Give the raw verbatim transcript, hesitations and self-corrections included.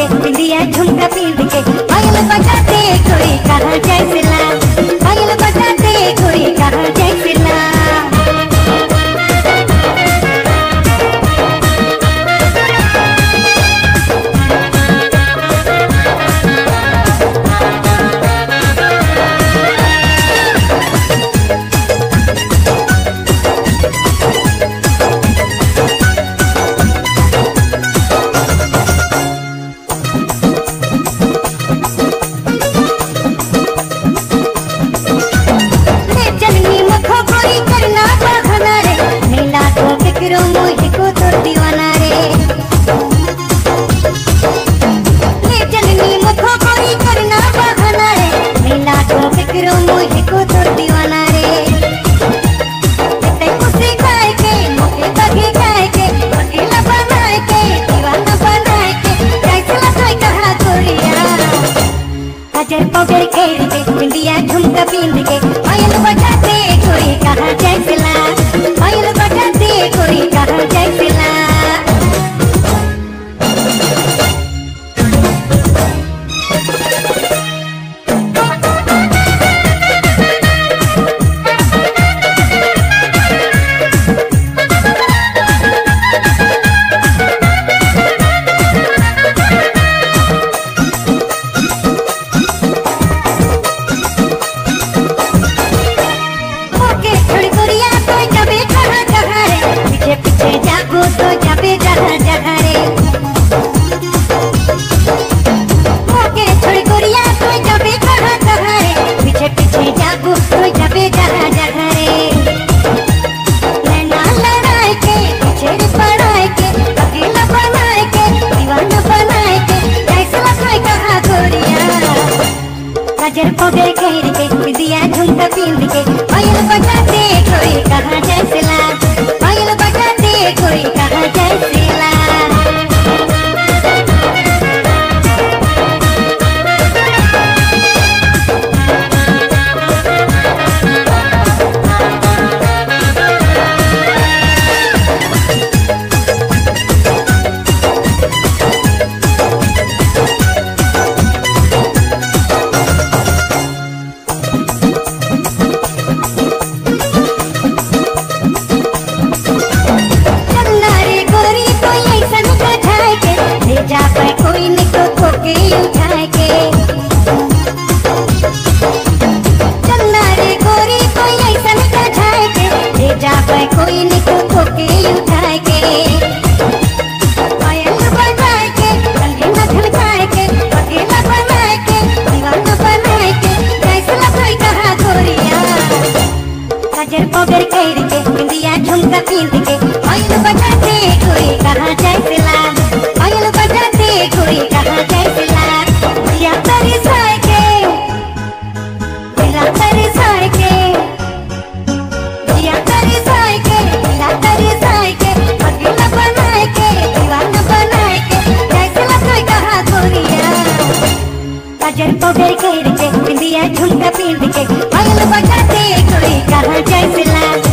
के बिंदिया झुमका पींद के पायल बजाते कोई कहाँ जैसे ला, पायल बजाते कोई कहाँ जैसे ला। मोहे को तो दीवाना रे ले जननी मुखो कोई करना बहाना रे मिला तो फिक्रो मोहे को तो दीवाना रे ते कुछ खाए के मोके बगे खाए के अकेला बनाए के दीवाना बनाए के कैसे लसाई कहा गोरिया अजर पगर खेल के बिंदिया झुमका पींद के पायल बजाते कोई कहा जैसे ला, पायल बजाते कोई कहाँ जैसे ला। पीछे जागो तो जाबे जहाँ जहाँ रे मोके छोड़ गोरिया तो जाबे जहाँ जहाँ रे पीछे पीछे जागो तो जाबे जहाँ जहाँ रे नैना लड़ाए के पीछे पड़ाए के अकेला बनाए के दीवाना बनाए के कैसे लसाई कहा गोरिया गजर पगर घेर के बिंदिया झुमका पींद के पायल बजाते कोई कहाँ जैसे ला, पायल बजाते कोई कहाँ जैसे ला। जा पे कोई निको खोके उठाए के चलना रे गोरी कोई ऐसा निको जाए के ले जा पे कोई निको खोके उठाए के पायल बजाए के कंधे में झलकाए के अकेला बनाए के दीवाना बनाए के कैसे लसाई कहा गोरिया गजर पगर घेर के बिंदिया झुमका पींद के पायल बजाते कोई कहाँ जैसे ला, पायल बजाते कोई कहाँ जैसे ला। या तरसाए के दिला तरसाए के या तरसाए के दिला तरसाए के अकेला बनाए के दीवाना बनाए के कैसे लसाई कहा गोरिया गजर पगर घेर के बिंदिया झुमका पींद के पायल बजाते कोई कहाँ जैसे ला।